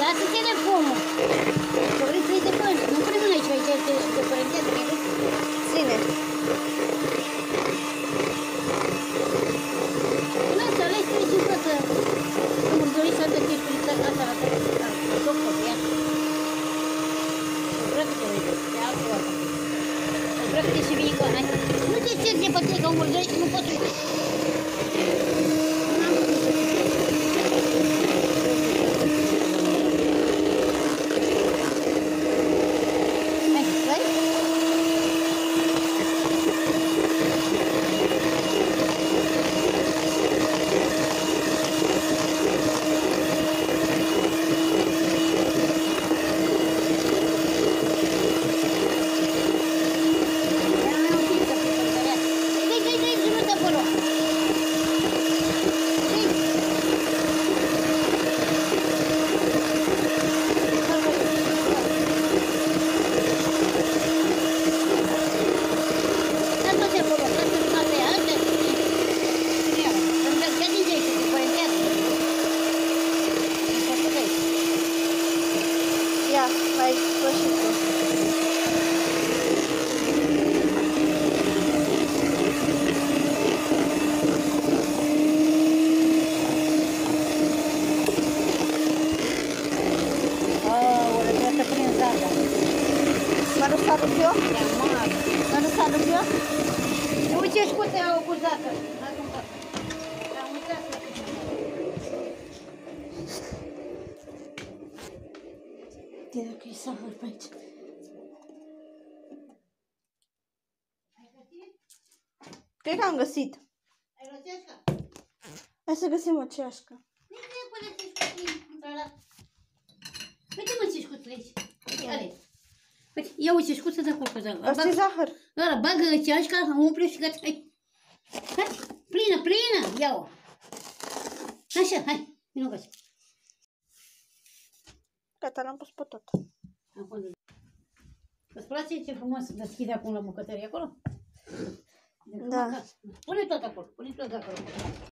lasă telefonul. Că vrei să iei de până. Nu pune mâna aici, aici de părintează, că e Ține. lasă, alegi 350. Nu mă dori să dă chestii asta la tot pot, ia. Vreau că te vezi, pe altul ăsta. Vreau că te și vine cu hai. Nu te cer de păție, că mă dori, nu pot uite. Ia, mai sfârșitul. Aoleu, trebuie să prind zada. Mă rog să aduc eu? Ia mare. Mă rog să aduc eu? Uite ce scuze au cu zahăr. Am uitat să... Uite dacă e zahăr pe aici. Ai găsit? Cred că am găsit. Ai roțească? Hai să găsim o ceașcă. Nu trebuie până să-i scuței. Uite mă ce scuțele aici. Care? Uite, ia uite scuță de acolo cu zahăr. Asta e zahăr. Ăla, bagă ceașca, umple și gata. Hai. Hai, plină, plină. Ia-o. Așa, hai. Vino gata. Gata, l-am pus pe tot. Îți place ce frumos deschide acum la bucătărie acolo? Da. Pune tot acolo, pune tot acolo.